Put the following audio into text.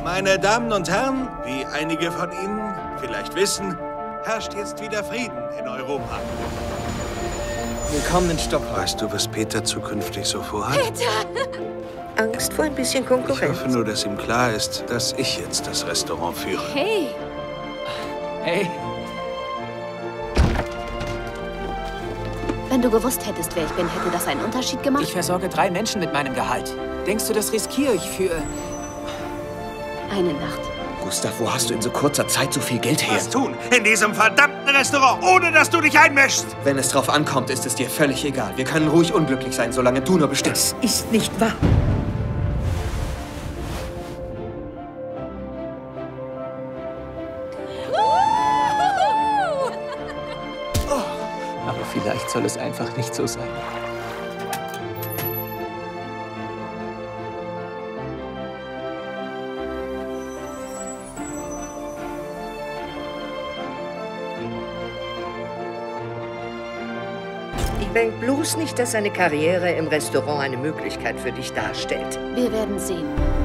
Meine Damen und Herren, wie einige von Ihnen vielleicht wissen, herrscht jetzt wieder Frieden in Europa. Willkommen in Stockholm. Weißt du, was Peter zukünftig so vorhat? Peter! Angst vor ein bisschen Konkurrenz? Ich hoffe nur, dass ihm klar ist, dass ich jetzt das Restaurant führe. Hey! Hey. Wenn du gewusst hättest, wer ich bin, hätte das einen Unterschied gemacht? Ich versorge 3 Menschen mit meinem Gehalt. Denkst du, das riskiere ich für... Eine Nacht. Gustav, wo hast du in so kurzer Zeit so viel Geld her? Was tun in diesem verdammten Restaurant, ohne dass du dich einmischst? Wenn es drauf ankommt, ist es dir völlig egal. Wir können ruhig unglücklich sein, solange du nur bestimmst. Das ist nicht wahr. Aber vielleicht soll es einfach nicht so sein. Denk bloß nicht, dass eine Karriere im Restaurant eine Möglichkeit für dich darstellt. Wir werden sehen.